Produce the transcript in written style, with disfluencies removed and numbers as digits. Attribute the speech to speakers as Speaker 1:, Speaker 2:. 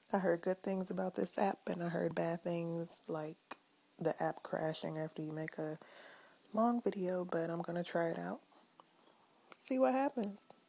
Speaker 1: I heard good things about this app, and I heard bad things like the app crashing after you make a long video, but I'm going to try it out. See what happens.